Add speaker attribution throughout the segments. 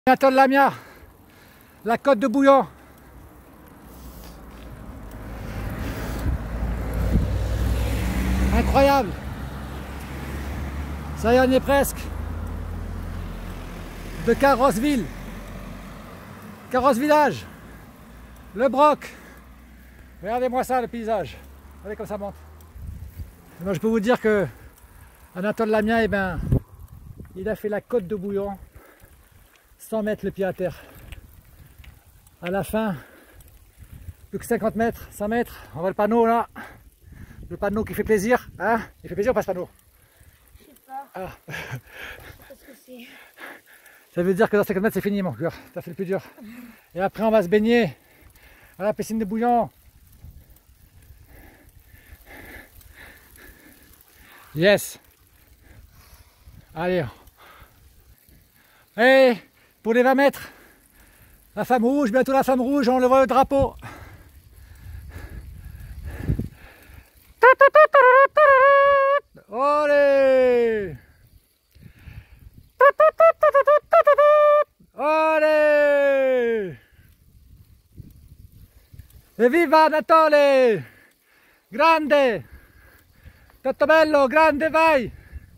Speaker 1: Atoll Lamia, la côte de Bouillon. Incroyable. Ça y est, on y est presque. De Carrossville. Carrosse Village. Le Broc. Regardez-moi ça, le paysage. Regardez comme ça monte. Et moi, je peux vous dire que Anatole Lamia, eh ben, il a fait la côte de Bouillon sans mettre le pied à terre. À la fin, plus que 50 mètres, 100 mètres, on voit le panneau là. Le panneau qui fait plaisir, hein? Il fait plaisir ou pas ce panneau?
Speaker 2: Je sais pas.
Speaker 1: Ah.
Speaker 2: Parce que c'est...
Speaker 1: Ça veut dire que dans 50 mètres c'est fini mon cœur, ça fait le plus dur. Et après on va se baigner à la piscine de Bouillon. Yes. Allez. Et pour les 20 mètres, la femme rouge, bientôt la femme rouge, on le voit le drapeau. Olé! Olé! E viva Natale! Grande! Tutto bello, grande, vai!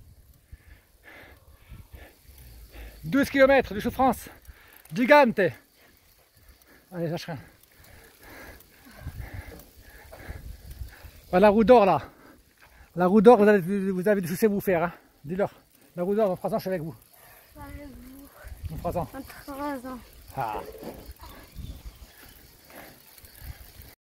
Speaker 1: 12 km de souffrance gigante. Allez, lâche rien. Voilà la roue d'or là. La roue d'or, vous avez des soucis à vous faire. Hein. Dis-leur. La roue d'or, dans 3 ans, je suis avec vous.
Speaker 2: Pas avec vous.
Speaker 1: Dans 3 ans.
Speaker 2: Dans 3 ans.
Speaker 1: Ah.